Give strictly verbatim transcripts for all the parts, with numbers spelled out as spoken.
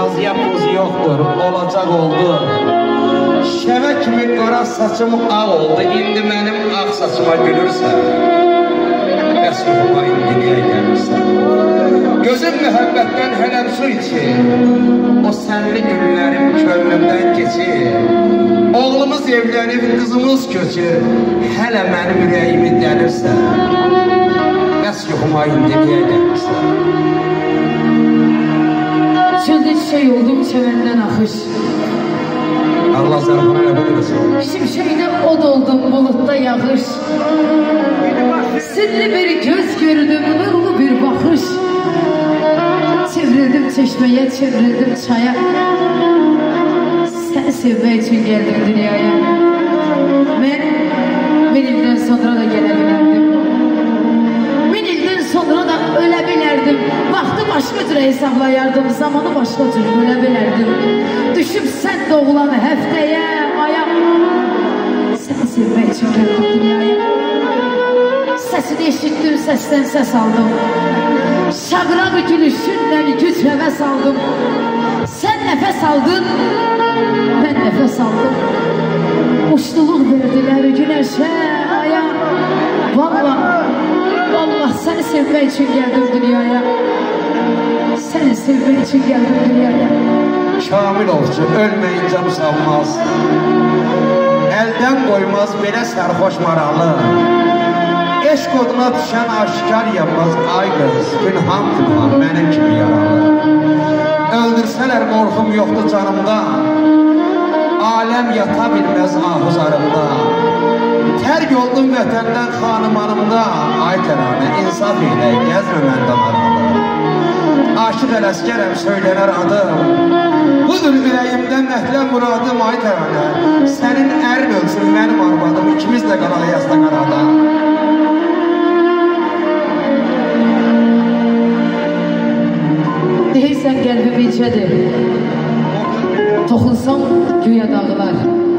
yazıya pozu yoxdur, olacaq oldu. Şəvə kimi qara saçım ağ oldu, indi mənim ağ saçıma gülürsən. Bəs yuxuma indi niyə gəlirsən? Gözüm mühəbbətdən hələm su içir, o sənli günlərim könlümdən geçir. Oğlumuz evlənib, qızımız köçür, hələ mənim ürəyimi dəlirsən. Bəs yuxuma indi niyə gəlirsən? Çöldə çiçək oldum, çəməndən axış. Allah zarafına ne bulursun? Şimşəkdə od oldum, bulutda yağış. Sirli bir göz gördüm, nurlu bir baxış. Çevrildim çeşməyə, çevrildim çaya. Səni sevmək üçün gəldim dünyaya. Mən min ildən sonra da gələ bilərdim. Min ildən sonra da ölə bilərdim. Vaxtı başqa cür hesablayardım, zamanı başqa cür ölə bilərdim. Düşüb sən doğulan həftəyə, aya. Səni sevmək üçün gəldim dünyaya. Səsini eşitdim, səsdən səs aldım. Şabraq gülüşündən güc həvəs aldım. Sən nəfəs aldın, mən nəfəs aldım. Muştuluq verdilər günəşə, aya. Vallah, vallah səni sevmək üçün gəldim dünyaya. Səni sevmək üçün gəldim dünyaya. Kamil olsun, ölməyin canı salmaz. Əldən qoymaz belə sərxoş maralı. Eşq oduna düşən aşikar yapmaz. Ay qız, günhan günhan mənim kimi yaralı. Öldürsələr qorxum yoxdur canımda. Aləm yata bilməz ahuzarımda. Tərk oldum vətəndən xanımanımda. Ay təranə, insaf ilə gəzmə məndən aralı. Aşıq ələskərəm söylənər adım. Budur ürəyimdən mətləb muradım. Ay təranə, sənin ərin ölsün mənim arvadım. İkimiz də qalaq yasda qarada. Deyirsən qəlbim incədir, toxunsam güya dağılar.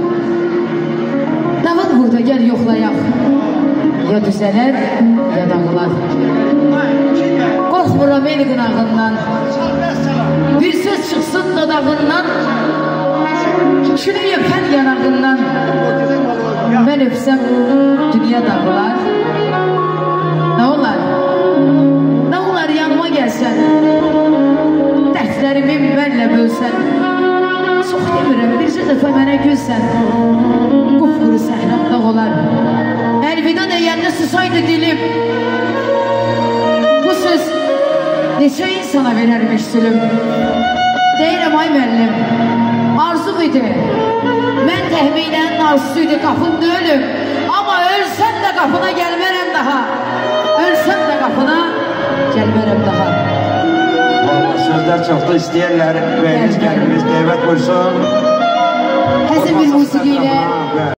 Nə var burada, gəl yoxlayaq. Ya düzələr, ya dağılar. Qorxmuram el qınağından, bir söz çıxsın dodağından, külü yöpən yanağından. Mən öpsəm dünya dağılar. Nə olar? Nə olar yanıma gəlsən? Dərslərimi mənlə bölsən. Çox demirəm, bircə dəfə mənə gülsən. Qupquru səhramda olar. Əlvida deyəndə susaydı dilim. Bu söz neçə insana verərmiş zülüm. Deyirəm ay müəllim, arzum idi. Mən təxminənin arzusu idi, qapında ölüm. Amma ölsəm də qapına gəlmərəm daha. Ölsəm də qapına gəlmərəm daha. Sözlər çoxda istəyərlər, ürəyiniz, qəlbiniz qeybət buyursun. Həzin bir musiqi ilə